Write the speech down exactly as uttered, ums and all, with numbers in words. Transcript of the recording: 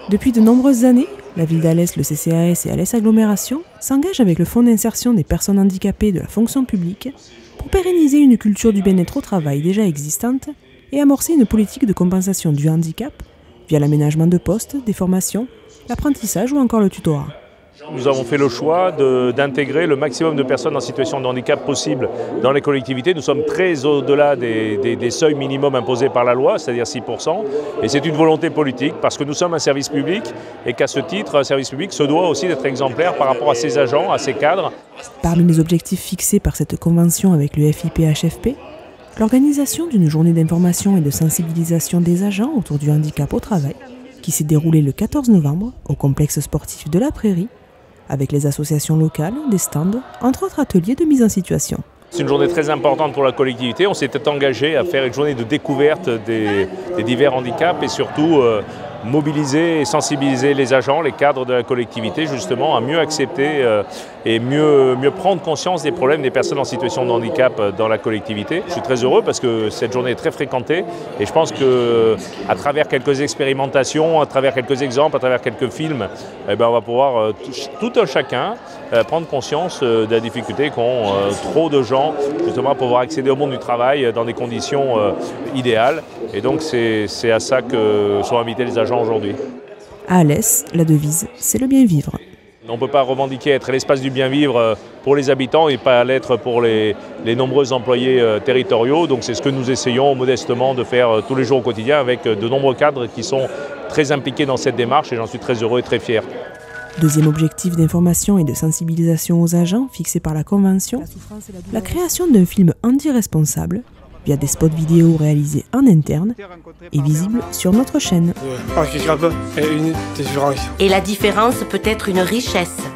Depuis de nombreuses années, la ville d'Alès, le C C A S et Alès Agglomération s'engagent avec le Fonds d'insertion des personnes handicapées de la fonction publique pour pérenniser une culture du bien-être au travail déjà existante et amorcer une politique de compensation du handicap via l'aménagement de postes, des formations, l'apprentissage ou encore le tutorat. Nous avons fait le choix de, d'intégrer le maximum de personnes en situation de handicap possible dans les collectivités. Nous sommes très au-delà des, des, des seuils minimums imposés par la loi, c'est-à-dire six pour cent. Et c'est une volonté politique parce que nous sommes un service public et qu'à ce titre, un service public se doit aussi d'être exemplaire par rapport à ses agents, à ses cadres. Parmi les objectifs fixés par cette convention avec le F I P H F P, l'organisation d'une journée d'information et de sensibilisation des agents autour du handicap au travail qui s'est déroulée le quatorze novembre au complexe sportif de la Prairie, avec les associations locales, des stands, entre autres ateliers de mise en situation. C'est une journée très importante pour la collectivité. On s'était engagé à faire une journée de découverte des, des divers handicaps et surtout euh, mobiliser et sensibiliser les agents, les cadres de la collectivité justement à mieux accepter euh, et mieux, mieux prendre conscience des problèmes des personnes en situation de handicap dans la collectivité. Je suis très heureux parce que cette journée est très fréquentée et je pense qu'à travers quelques expérimentations, à travers quelques exemples, à travers quelques films, eh ben, on va pouvoir euh, tout, tout un chacun euh, prendre conscience euh, de la difficulté qu'ont euh, trop de gens justement à pouvoir accéder au monde du travail dans des conditions euh, idéales. Et donc c'est, c'est à ça que sont invités les agents aujourd'hui. À Alès, la devise, c'est le bien vivre. On ne peut pas revendiquer être l'espace du bien vivre pour les habitants et pas l'être pour les, les nombreux employés territoriaux. Donc c'est ce que nous essayons modestement de faire tous les jours au quotidien avec de nombreux cadres qui sont très impliqués dans cette démarche et j'en suis très heureux et très fier. Deuxième objectif d'information et de sensibilisation aux agents fixé par la Convention, la création d'un film handi-responsable via des spots vidéo réalisés en interne et visibles sur notre chaîne. Et la différence peut être une richesse.